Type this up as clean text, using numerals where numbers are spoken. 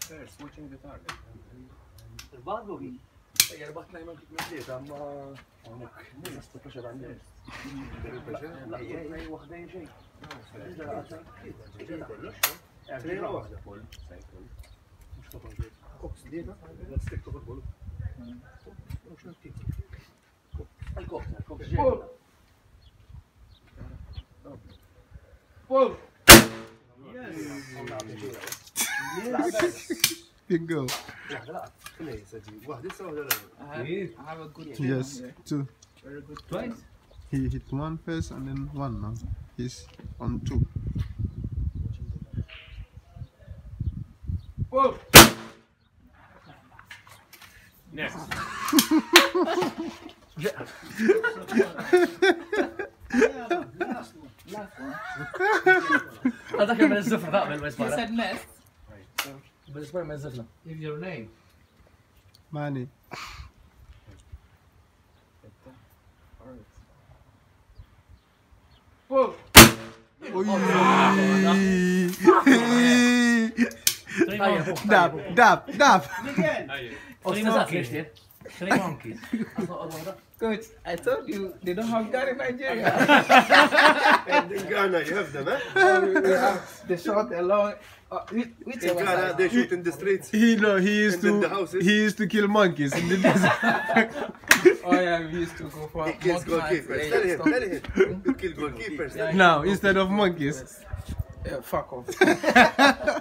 first, watching the target. Il-badu hi. Jerbat najma kitna ma għonek. Nista pressure għandi. Ej, waħda xejn. Trejna waħda pol. Mux kapon. Koks dieta? Stek to futbol. Mux naftik. Għal-koks ġej. Pull! Bingo. I have a good Yes, two. very good Twice? He hit one first and then one now. He's on two. Pull! Next. هذا كان من الزفرة لا من You المسبرة said nest. بالنسبة من الزفرة. Give your name. Money. Pull! Dab, dab, dab. Three monkeys. Coach, I told you they don't have that in Nigeria. And in Ghana, you have them, eh? We have the short and long. Which In Ghana, they shoot in the streets. He used And in the houses. to kill monkeys in the desert. Oh yeah, we used to go for He kills monkey goalkeepers. match, Tell him. You kill goalkeepers. Yeah, Now instead of monkeys. yeah, fuck off.